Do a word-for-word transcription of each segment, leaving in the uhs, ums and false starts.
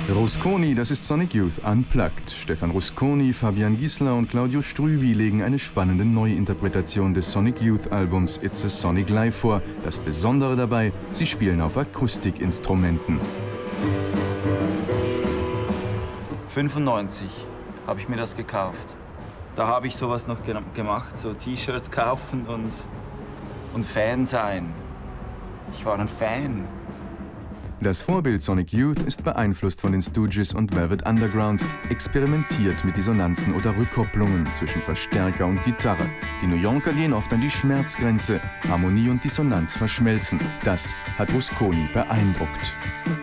Rusconi, das ist Sonic Youth Unplugged. Stefan Rusconi, Fabian Gisler und Claudio Strüby legen eine spannende Neuinterpretation des Sonic Youth Albums It's a Sonic Live vor. Das Besondere dabei, sie spielen auf Akustikinstrumenten. fünfundneunzig habe ich mir das gekauft. Da habe ich sowas noch ge gemacht, so T-Shirts kaufen und, und Fan sein. Ich war ein Fan. Das Vorbild Sonic Youth ist beeinflusst von den Stooges und Velvet Underground, experimentiert mit Dissonanzen oder Rückkopplungen zwischen Verstärker und Gitarre. Die New Yorker gehen oft an die Schmerzgrenze, Harmonie und Dissonanz verschmelzen. Das hat Rusconi beeindruckt.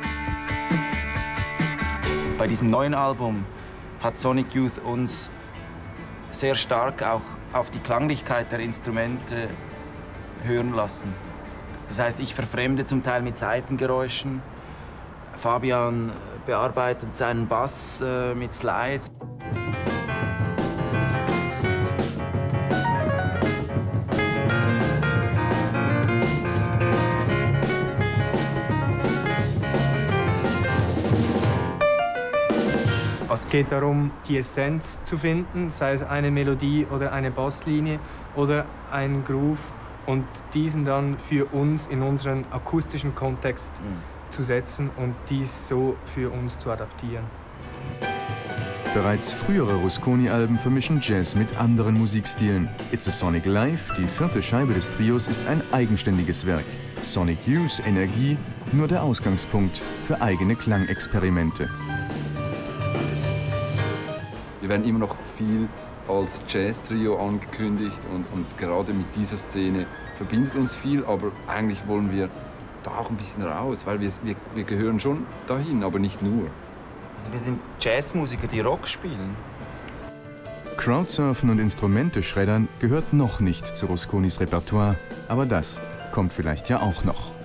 Bei diesem neuen Album hat Sonic Youth uns sehr stark auch auf die Klanglichkeit der Instrumente hören lassen. Das heißt, ich verfremde zum Teil mit Seitengeräuschen. Fabian bearbeitet seinen Bass äh, mit Slides. Es geht darum, die Essenz zu finden, sei es eine Melodie oder eine Basslinie oder ein Groove, und diesen dann für uns in unseren akustischen Kontext mhm. zu setzen und dies so für uns zu adaptieren. Bereits frühere Rusconi-Alben vermischen Jazz mit anderen Musikstilen. It's a Sonic Live, die vierte Scheibe des Trios, ist ein eigenständiges Werk. Sonic Youth Energie, nur der Ausgangspunkt für eigene Klangexperimente. Wir werden immer noch viel als Jazz-Trio angekündigt und, und gerade mit dieser Szene verbindet uns viel, aber eigentlich wollen wir da auch ein bisschen raus, weil wir, wir, wir gehören schon dahin, aber nicht nur. Also wir sind Jazzmusiker, die Rock spielen. Crowdsurfen und Instrumente schreddern gehört noch nicht zu Rusconis Repertoire, aber das kommt vielleicht ja auch noch.